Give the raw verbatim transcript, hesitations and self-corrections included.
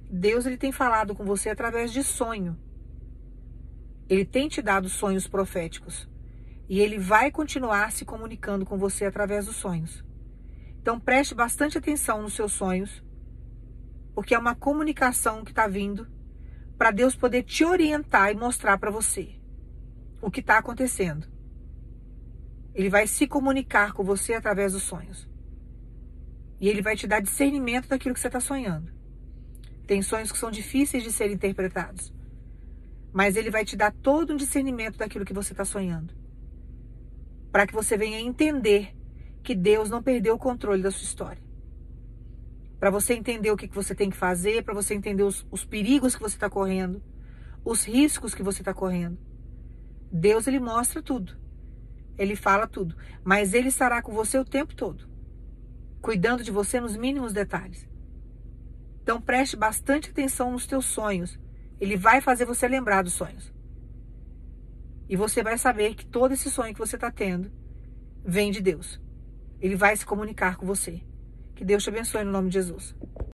Deus ele tem falado com você através de sonho. Ele tem te dado sonhos proféticos. E ele vai continuar se comunicando com você através dos sonhos. Então preste bastante atenção nos seus sonhos, porque é uma comunicação que está vindo para Deus poder te orientar e mostrar para você o que está acontecendo. Ele vai se comunicar com você através dos sonhos. E ele vai te dar discernimento daquilo que você está sonhando. Tem sonhos que são difíceis de serem interpretados. Mas ele vai te dar todo um discernimento daquilo que você está sonhando. Para que você venha entender que Deus não perdeu o controle da sua história. Para você entender o que você tem que fazer, para você entender os, os perigos que você está correndo, os riscos que você está correndo. Deus, ele mostra tudo. Ele fala tudo. Mas ele estará com você o tempo todo, cuidando de você nos mínimos detalhes. Então preste bastante atenção nos teus sonhos. Ele vai fazer você lembrar dos sonhos. E você vai saber que todo esse sonho que você está tendo vem de Deus. Ele vai se comunicar com você. Que Deus te abençoe no nome de Jesus.